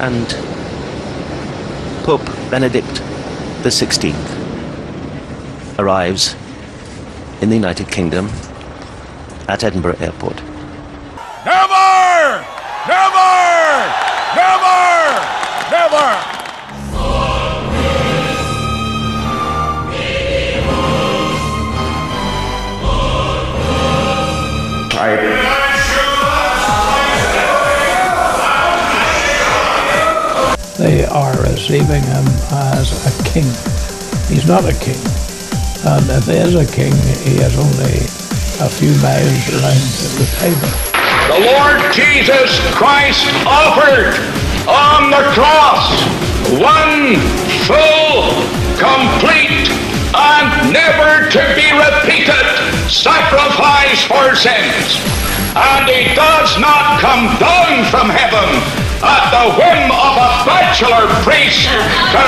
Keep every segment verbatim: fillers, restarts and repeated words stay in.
and Pope Benedict the sixteenth arrives in the United Kingdom at Edinburgh Airport. Never! Never! Never! Never! They are receiving him as a king. He's not a king. And if he is a king, he is only a few miles around the table. The Lord Jesus Christ offered on the cross one full, complete, and never to be repeated sacrifice for sins. And he does not come down from heaven at the whim of a bachelor priest to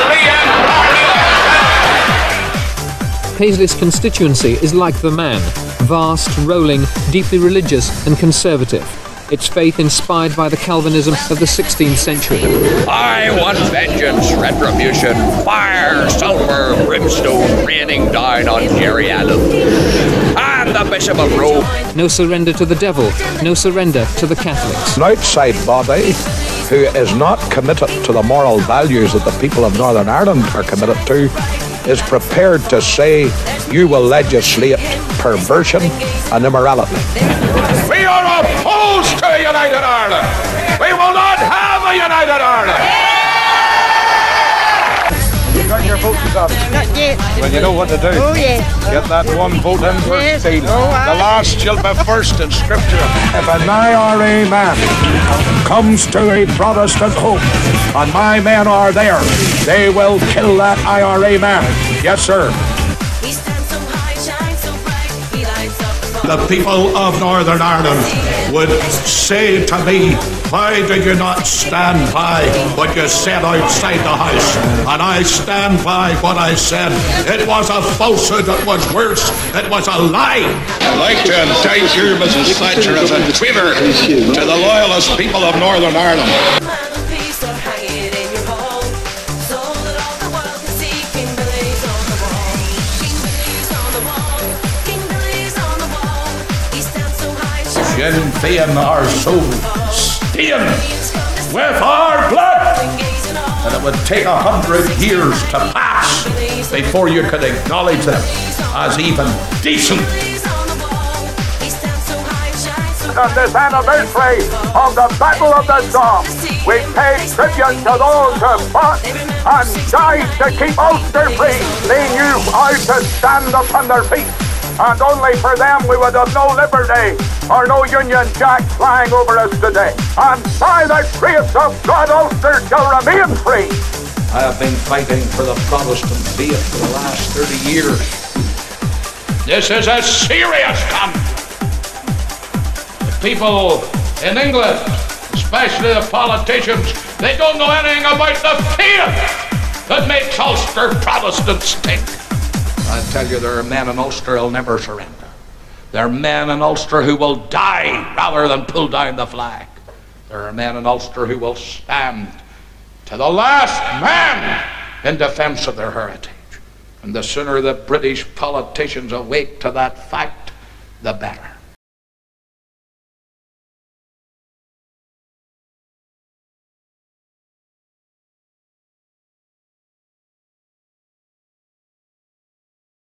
reincarnate. Paisley's constituency is like the man, vast, rolling, deeply religious and conservative. Its faith inspired by the Calvinism of the sixteenth century. I want vengeance, retribution, fire, sulphur, brimstone raining down on Jerry Adams and the Bishop of Rome. No surrender to the devil, no surrender to the Catholics. An outside body who is not committed to the moral values that the people of Northern Ireland are committed to is prepared to say you will legislate perversion and immorality. We are opposed to a united Ireland. We will not have a united Ireland. You got your vote results? Not yet. Well, you know what to do. Oh, yeah. Get that one vote in for Yes. Stephen. Oh, aye. The last shall be first in Scripture. If an I R A man comes to a Protestant home and my men are there, they will kill that I R A man. Yes, sir. The people of Northern Ireland would say to me, why do you not stand by what you said outside the House? And I stand by what I said. It was a falsehood, it was worse, it was a lie. I'd like to indict you, Missus Thatcher, as a traitor to the loyalist people of Northern Ireland. Sinn Féin are so stained with our blood that it would take a hundred years to pass before you could acknowledge them as even decent. On this anniversary of the Battle of the Somme, we pay tribute to those who fought and died to keep Ulster free. They knew how to stand upon their feet, and only for them we would have no liberty or no Union Jack flying over us today. And by the grace of God, Ulster shall remain free. I have been fighting for the Protestant faith for the last thirty years. This is a serious conflict. The people in England, especially the politicians, they don't know anything about the faith that makes Ulster Protestants stink. I tell you, there are men in Ulster who'll never surrender. There are men in Ulster who will die rather than pull down the flag. There are men in Ulster who will stand to the last man in defence of their heritage. And the sooner the British politicians awake to that fact, the better.